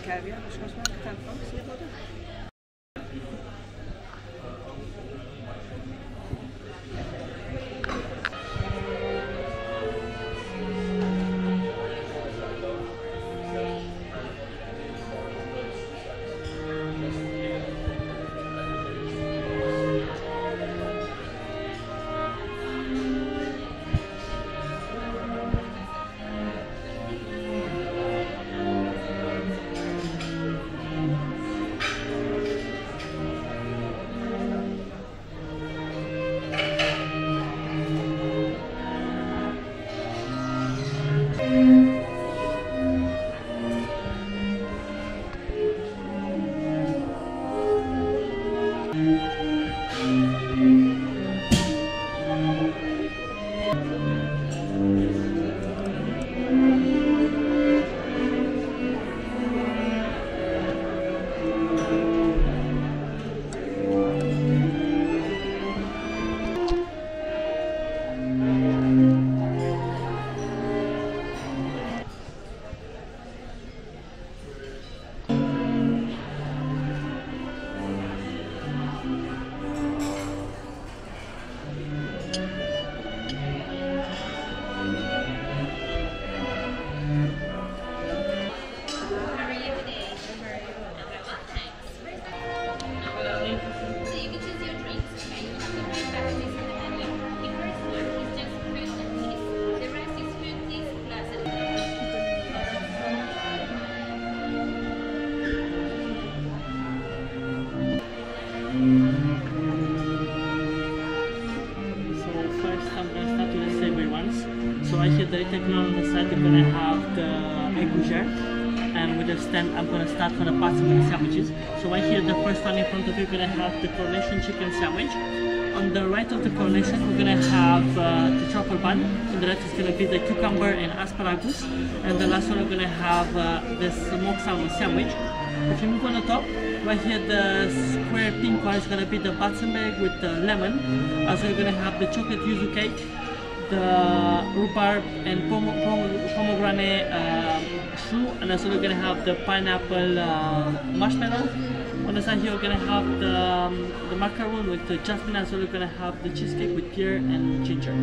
Kaviar, was was maakt het aan Zie je dat? The techno on the side, we're gonna have the egg bouchard, and with the stand, I'm gonna start from the parts of the sandwiches. So right here, the first one in front of you, we're gonna have the coronation chicken sandwich. On the right of the coronation, we're gonna have the truffle bun, and the left is gonna be the cucumber and asparagus, and the last one we're gonna have the smoked salmon sandwich. If you move on the top, right here the square pink one is gonna be the batsenberg with the lemon. Also, you're gonna have the chocolate yuzu cake, the rhubarb and pomegranate fruit, and also we're gonna have the pineapple marshmallow. On the side here, we're gonna have the macaron with the jasmine, and so we're gonna have the cheesecake with pear and ginger.